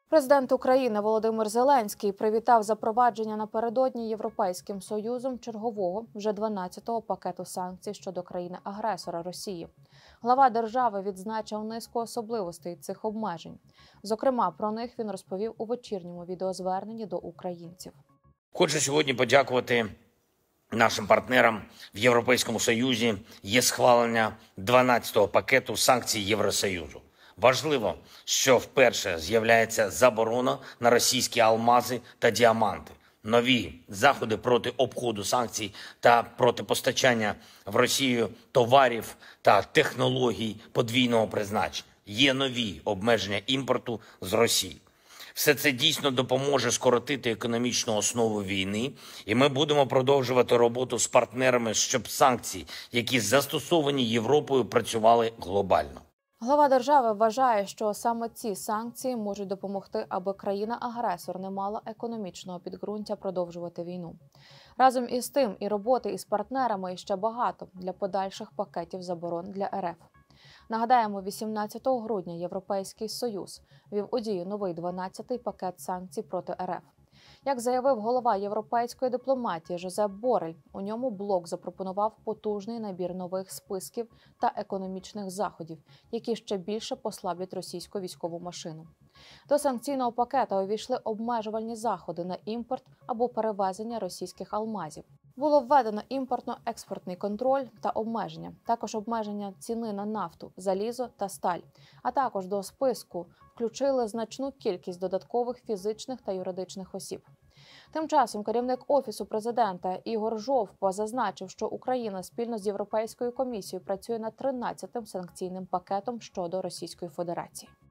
Президент України Володимир Зеленський привітав запровадження напередодні Європейським Союзом чергового, вже 12-го пакету санкцій щодо країни-агресора Росії. Глава держави відзначив низку особливостей цих обмежень. Зокрема, про них він розповів у вечірньому відеозверненні до українців. Хочу сьогодні подякувати нашим партнерам в Європейському Союзі. Є схвалення 12-го пакету санкцій Євросоюзу. Важливо, що вперше з'являється заборона на російські алмази та діаманти. Нові заходи проти обходу санкцій та проти постачання в Росію товарів та технологій подвійного призначення. Є нові обмеження імпорту з Росії. Все це дійсно допоможе скоротити економічну основу війни, і ми будемо продовжувати роботу з партнерами, щоб санкції, які застосовані Європою, працювали глобально. Глава держави вважає, що саме ці санкції можуть допомогти, аби країна-агресор не мала економічного підґрунтя продовжувати війну. Разом із тим, і роботи із партнерами ще багато для подальших пакетів заборон для РФ. Нагадаємо, 18 грудня Європейський Союз ввів у дію новий 12-й пакет санкцій проти РФ. Як заявив голова європейської дипломатії Жозеп Борель, у ньому блок запропонував потужний набір нових списків та економічних заходів, які ще більше послаблять російську військову машину. До санкційного пакету увійшли обмежувальні заходи на імпорт або перевезення російських алмазів. Було введено імпортно-експортний контроль та обмеження, також обмеження ціни на нафту, залізо та сталь, а також до списку включили значну кількість додаткових фізичних та юридичних осіб. Тим часом керівник Офісу президента Ігор Жовко зазначив, що Україна спільно з Європейською комісією працює над 13-тим санкційним пакетом щодо Російської Федерації.